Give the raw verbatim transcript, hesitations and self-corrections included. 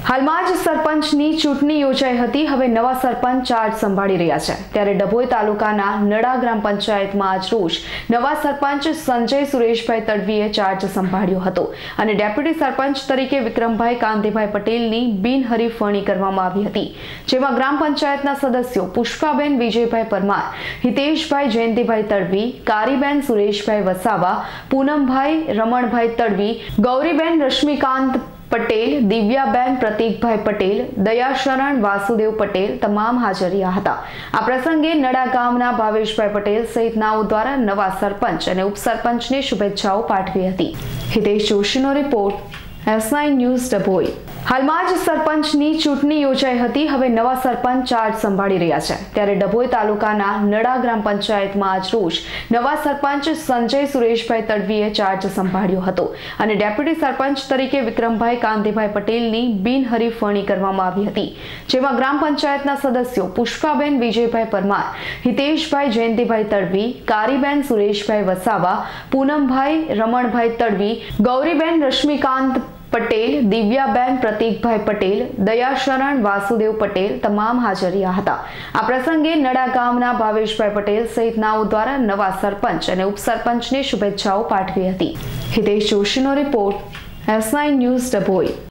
હાલમાં જ સરપંચની ચૂંટણી યોજાઈ હતી। હવે નવા સરપંચ ચાર્જ સંભાળી રહ્યા છે। ત્યારે ડભોઈ તાલુકાના નડા ગ્રામ પંચાયતમાં આજ રોજ નવા સરપંચ સંજય સુરેશભાઈ તડવીએ ચાર્જ સંભાળ્યો હતો અને ડેપ્યુટી સરપંચ તરીકે વિક્રમભાઈ કાંતિભાઈ પટેલની બિનહરીફ વરણી કરવામાં આવી હતી, જેમાં ગ્રામ પંચાયતના સદસ્યો પુષ્પાબેન વિજયભાઈ પરમાર, હિતેશભાઈ જયંતિભાઈ તડવી, કારીબેન સુરેશભાઈ વસાવા, પૂનમભાઈ રમણભાઈ તડવી, ગૌરીબેન રશ્મિકાંત પટેલ, દિવ્યાબેન પ્રતીકભાઈ પટેલ, દયાશરણ વાસુદેવ પટેલ તમામ હાજર રહ્યા હતા। આ પ્રસંગે નડા ગામના ભાવેશભાઈ પટેલ સહિતનાઓ દ્વારા નવા સરપંચ અને ઉપસરપંચને શુભેચ્છાઓ પાઠવી હતી। હિતેશ જોશીનો report, S nine news Dabhoi. હાલમાં જ સરપંચની ચૂંટણી યોજાઈ હતી। હવે નવા સરપંચ ચાર્જ સંભાળી રહ્યા છે। ત્યારે ડભોઈ તાલુકાના નડા ગ્રામ પંચાયતમાં આજ રોજ નવા સરપંચ સંજય સુરેશભાઈ તડવીએ ચાર્જ સંભાળ્યો હતો અને ડેપ્યુટી સરપંચ તરીકે વિક્રમભાઈ કાંતિભાઈ પટેલની બિનહરીફ વરણી કરવામાં આવી હતી, જેમાં ગ્રામ પંચાયતના સદસ્યો પુષ્પાબેન વિજયભાઈ પરમાર, હિતેશભાઈ જયંતિભાઈ તડવી, કારીબેન સુરેશભાઈ વસાવા, પૂનમભાઈ રમણભાઈ તડવી, ગૌરીબેન રશ્મિકાંત પટેલ, દિવ્યાબેન પ્રતીકભાઈ પટેલ, દયાશરણ વાસુદેવ પટેલ તમામ હાજર રહ્યા હતા। આ પ્રસંગે નડા ગામના ભાવેશભાઈ પટેલ સહિતનાઓ દ્વારા નવા સરપંચ અને ઉપસરપંચને શુભેચ્છાઓ પાઠવી હતી। હિતેશ જોશીનો report, S nine news Dabhoi.